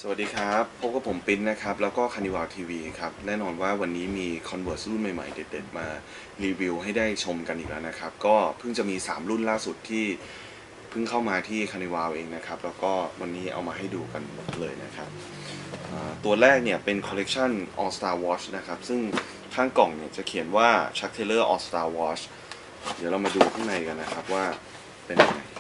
สวัสดีครับพบกับผมปิ๊นนะครับแล้วก็คานิวาลทีวีครับแน่นอนว่าวันนี้มี Converse รุ่นใหม่ๆเด็ดๆมารีวิวให้ได้ชมกันอีกแล้วนะครับก็เพิ่งจะมี3รุ่นล่าสุดที่เพิ่งเข้ามาที่คานิวาลเองนะครับแล้วก็วันนี้เอามาให้ดูกันเลยนะครับตัวแรกเนี่ยเป็นคอลเลกชัน All Star Watch นะครับซึ่งข้างกล่องเนี่ยจะเขียนว่า Chuck Taylor All Star Watch เดี๋ยวเรามาดูข้างในกันนะครับว่าเป็นยังไง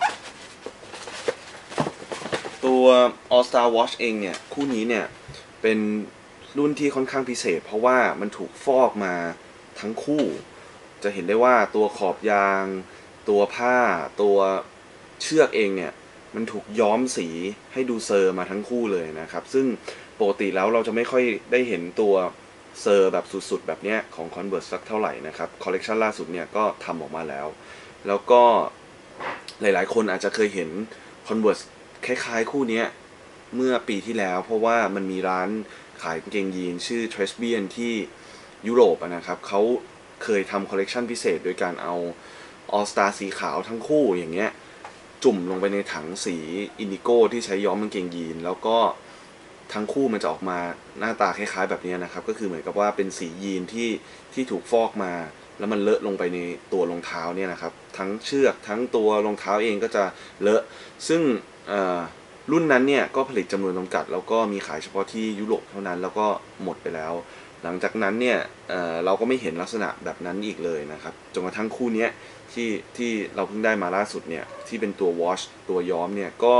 ตัว All Star Watch เองเนี่ยคู่นี้เนี่ยเป็นรุ่นที่ค่อนข้างพิเศษเพราะว่ามันถูกฟอกมาทั้งคู่จะเห็นได้ว่าตัวขอบยางตัวผ้าตัวเชือกเองเนี่ยมันถูกย้อมสีให้ดูเซอร์มาทั้งคู่เลยนะครับซึ่งปกติแล้วเราจะไม่ค่อยได้เห็นตัวเซอร์แบบสุดๆแบบเนี้ยของ Converse สักเท่าไหร่นะครับคอลเลกชันล่าสุดเนี่ยก็ทำออกมาแล้วก็หลายๆคนอาจจะเคยเห็น Converseคล้ายๆคู่นี้เมื่อปีที่แล้วเพราะว่ามันมีร้านขายกางเกงยีนชื่อ t r e s b i a n ที่ยุโรปนะครับเขาเคยทำคอลเลกชันพิเศษโดยการเอา All Star สีขาวทั้งคู่อย่างเงี้ยจุ่มลงไปในถังสีอินดิโก้ที่ใช้ย้อมกางเกงยีนแล้วก็ทั้งคู่มันจะออกมาหน้าตาคล้ายๆแบบนี้นะครับก็คือเหมือนกับว่าเป็นสียีนที่ถูกฟอกมาแล้วมันเลอะลงไปในตัวรองเท้าเนี่ยนะครับทั้งเชือกทั้งตัวรองเท้าเองก็จะเลอะซึ่งรุ่นนั้นเนี่ยก็ผลิตจำนวนจำกัดแล้วก็มีขายเฉพาะที่ยุโรปเท่านั้นแล้วก็หมดไปแล้วหลังจากนั้นเนี่ยเราก็ไม่เห็นลักษณะแบบนั้นอีกเลยนะครับจนกระทั่งคู่นี้ที่เราเพิ่งได้มาล่าสุดเนี่ยที่เป็นตัว Watch ตัวย้อมเนี่ยก็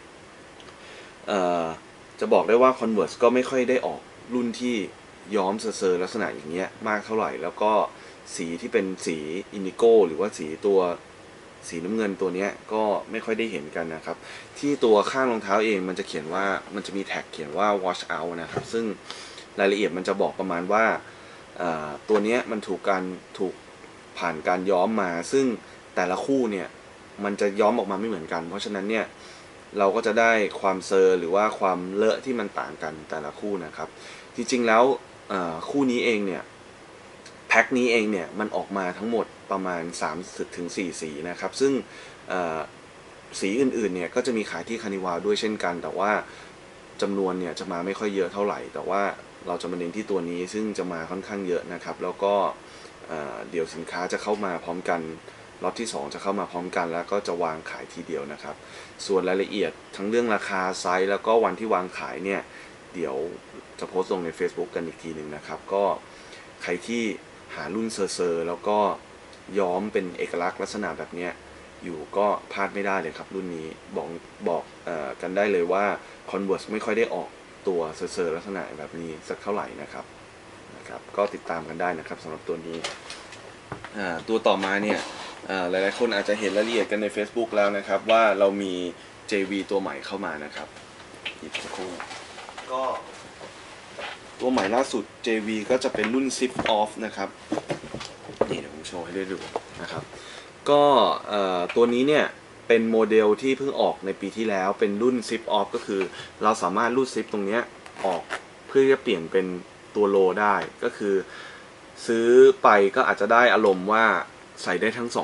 จะบอกได้ว่า Converse ก็ไม่ค่อยได้ออกรุ่นที่ย้อมเซอร์ลักษณะอย่างเงี้ยมากเท่าไหร่แล้วก็สีที่เป็นสีอินดิโก้หรือว่าสีตัวสีน้ำเงินตัวนี้ก็ไม่ค่อยได้เห็นกันนะครับที่ตัวข้างรองเท้าเองมันจะเขียนว่ามันจะมีแท็กเขียนว่า wash out นะครับซึ่งรายละเอียดมันจะบอกประมาณว่าตัวนี้มันถูกผ่านการย้อมมาซึ่งแต่ละคู่เนี่ยมันจะย้อมออกมาไม่เหมือนกันเพราะฉะนั้นเนี่ยเราก็จะได้ความเซอร์หรือว่าความเลอะที่มันต่างกันแต่ละคู่นะครับจริงๆแล้วคู่นี้เองเนี่ยแพ็คนี้เองเนี่ยมันออกมาทั้งหมดประมาณ3-4 สีนะครับซึ่งสีอื่นๆเนี่ยก็จะมีขายที่คานิวาลด้วยเช่นกันแต่ว่าจำนวนเนี่ยจะมาไม่ค่อยเยอะเท่าไหร่แต่ว่าเราจะมาเน้นที่ตัวนี้ซึ่งจะมาค่อนข้างเยอะนะครับแล้วก็เดี๋ยวสินค้าจะเข้ามาพร้อมกันล็อตที่2จะเข้ามาพร้อมกันแล้วก็จะวางขายทีเดียวนะครับส่วนรายละเอียดทั้งเรื่องราคาไซส์แล้วก็วันที่วางขายเนี่ยเดี๋ยวจะโพสต์ลงใน Facebook กันอีกทีหนึ่งนะครับก็ใครที่หารุ่นเซอร์แล้วก็ย้อมเป็นเอกลักษณ์ลักษณะแบบนี้อยู่ก็พลาดไม่ได้เลยครับรุ่นนี้บอกกันได้เลยว่า Converse ไม่ค่อยได้ออกตัวเซอร์ลักษณะแบบนี้สักเท่าไหร่นะครับก็ติดตามกันได้นะครับสำหรับตัวนี้ตัวต่อมาเนี่ยหลายๆคนอาจจะเห็นรายละเอียดกันใน Facebook แล้วนะครับว่าเรามี JV ตัวใหม่เข้ามานะครับอีกสักครู่ก็ตัวใหม่ล่าสุด JV ก็จะเป็นรุ่น Zip Off นะครับนี่เดี๋ยวผมโชว์ให้ได้ดูนะครับก็ตัวนี้เนี่ยเป็นโมเดลที่เพิ่งออกในปีที่แล้วเป็นรุ่น Zip Off ก็คือเราสามารถรูดซิปตรงนี้ออกเพื่อจะเปลี่ยนเป็นตัวโลได้ก็คือซื้อไปก็อาจจะได้อารมณ์ว่าใส่ได้ทั้ง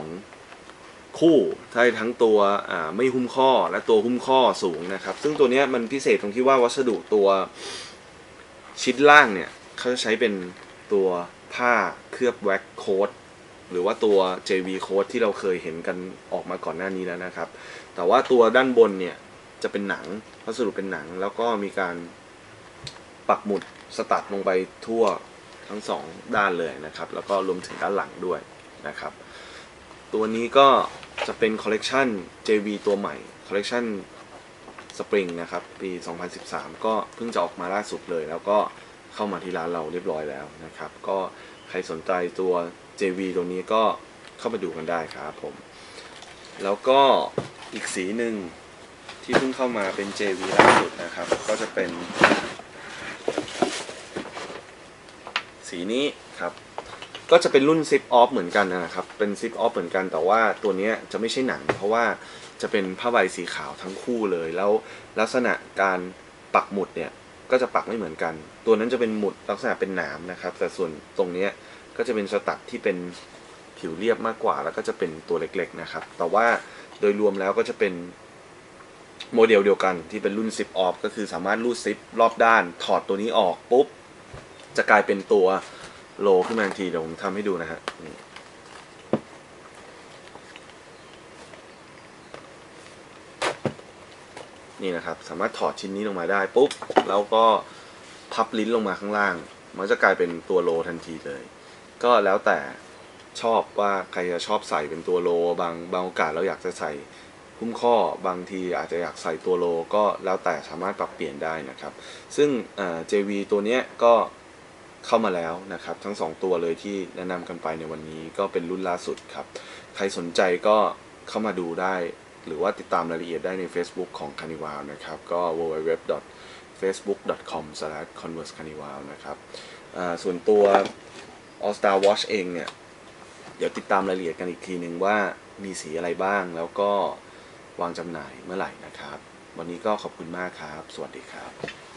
2คู่ได้ทั้งตัวไม่หุ้มข้อและตัวหุ้มข้อสูงนะครับซึ่งตัวนี้มันพิเศษตรงที่ว่าวัสดุตัวชิ้นล่างเนี่ยเขาจะใช้เป็นตัวผ้าเคลือบแว็กโค้ดหรือว่าตัว JV Coat ที่เราเคยเห็นกันออกมาก่อนหน้านี้แล้วนะครับแต่ว่าตัวด้านบนเนี่ยจะเป็นหนังวัสดุเป็นหนังแล้วก็มีการปักหมุดสตัดลงไปทั่วทั้ง2ด้านเลยนะครับแล้วก็รวมถึงด้านหลังด้วยนะครับตัวนี้ก็จะเป็นคอลเลกชัน JV ตัวใหม่คอลเลกชันสปริงนะครับปี 2013 ก็เพิ่งจะออกมาล่าสุดเลยแล้วก็เข้ามาที่ร้านเราเรียบร้อยแล้วนะครับก็ใครสนใจตัว JV ตัวนี้ก็เข้ามาดูกันได้ครับผมแล้วก็อีกสีหนึ่งที่เพิ่งเข้ามาเป็น JV ล่าสุดนะครับก็จะเป็นสีนี้ครับก็จะเป็นรุ่น Zip Off เหมือนกันนะครับเป็น Zip Off เหมือนกันแต่ว่าตัวนี้จะไม่ใช่หนังเพราะว่าจะเป็นผ้าใบสีขาวทั้งคู่เลยแล้วลักษณะการปักหมุดเนี่ยก็จะปักไม่เหมือนกันตัวนั้นจะเป็นหมุดลักษณะเป็นหนามนะครับแต่ส่วนตรงนี้ก็จะเป็นสตัดที่เป็นผิวเรียบมากกว่าแล้วก็จะเป็นตัวเล็กๆนะครับแต่ว่าโดยรวมแล้วก็จะเป็นโมเดลเดียวกันที่เป็นรุ่นซิปออฟก็คือสามารถรูดซิปรอบด้านถอดตัวนี้ออกปุ๊บจะกลายเป็นตัวโลขึ้นมาทันทีเดี๋ยวผมทำให้ดูนะฮะนี่นะครับสามารถถอดชิ้นนี้ลงมาได้ปุ๊บแล้วก็พับลิ้นลงมาข้างล่างมันจะกลายเป็นตัวโลทันทีเลยก็แล้วแต่ชอบว่าใครจะชอบใส่เป็นตัวโลบางโอกาสเราอยากจะใส่หุ้มข้อบางทีอาจจะอยากใส่ตัวโลก็แล้วแต่สามารถปรับเปลี่ยนได้นะครับซึ่งJV ตัวเนี้ยก็เข้ามาแล้วนะครับทั้ง2ตัวเลยที่แนะนำกันไปในวันนี้ก็เป็นรุ่นล่าสุดครับใครสนใจก็เข้ามาดูได้หรือว่าติดตามรายละเอียดได้ใน Facebook ของ Carnival นะครับก็ www.facebook.com/conversecarnival นะครับส่วนตัว All Star Watch เองเนี่ยเดี๋ยวติดตามรายละเอียดกันอีกทีหนึ่งว่ามีสีอะไรบ้างแล้วก็วางจำหน่ายเมื่อไหร่นะครับวันนี้ก็ขอบคุณมากครับสวัสดีครับ